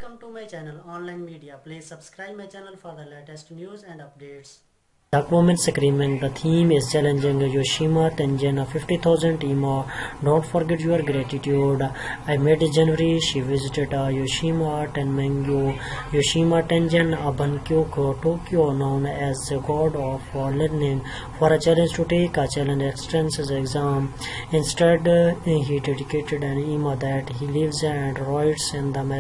Welcome to my channel Online Media. Please subscribe my channel for the latest news and updates. The Aquaman screaming, the theme is challenging Yoshima Tengen 50,000 EMA. Don't forget your gratitude. I met in January. She visited Yoshima Tenmengyo. Yoshima Tengen Abankyoko, Tokyo, known as the god of learning, for a challenge to take a challenge entrance exam. Instead, he dedicated an EMA that he lives and writes in the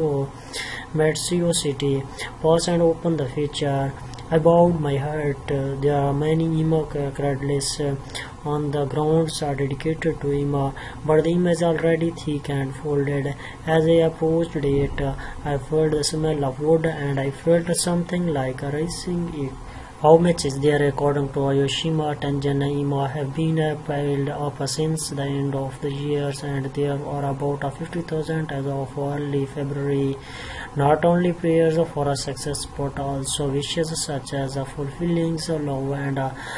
Matsuo city. Pause and open the feature. I bowed my head. There are many EMA cradles on the grounds are dedicated to EMA, but the EMA is already thick and folded. As I approached it, I felt the smell of wood and I felt something like rising it. How much is there? According to Yoshima Tengen, EMA have been piled up since the end of the years, and there are about 50,000 as of early February. Not only prayers for a success, but also wishes such as fulfilling love and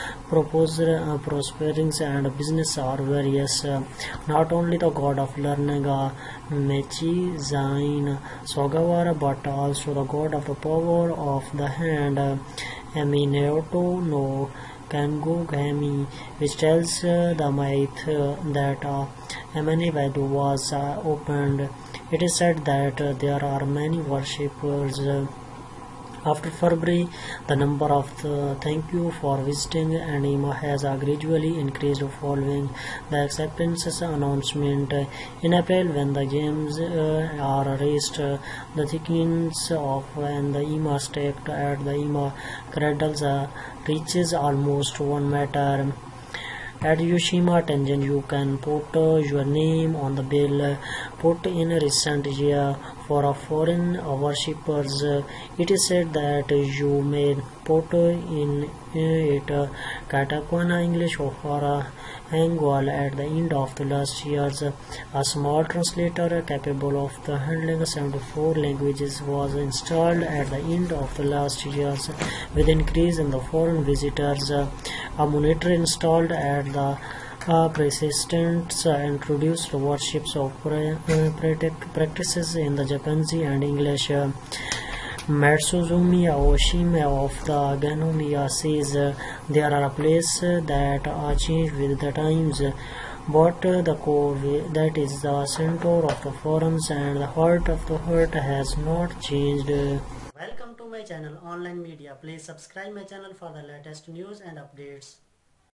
prospering and business are various. Not only the god of learning, Mechi Zain Sogawara, but also the god of the power of the hand, Minato no Kango Gami, which tells the myth that Amanivedu was opened. It is said that there are many worshippers. After February, the number of thank you for visiting Anima has gradually increased following the acceptance announcement. In April, when the games are raised, the thickness of when the EMA staked at the EMA cradles reaches almost 1 meter. At Yoshima Tengen, you can put your name on the bill. Put in a recent year for foreign worshippers. It is said that you may put in it katakana English or Hangul at the end of the last years. A small translator capable of handling 74 languages was installed at the end of the last years. With increase in the foreign visitors, a monitor installed at the persistence introduced worships of practices in the Japanese and English. Matsuzumi Aoshima of the Ganomiya says there are places that change with the times, but the core, that is the center of the forums and the heart of the heart, has not changed. Welcome to my channel Online Media. Please subscribe my channel for the latest news and updates.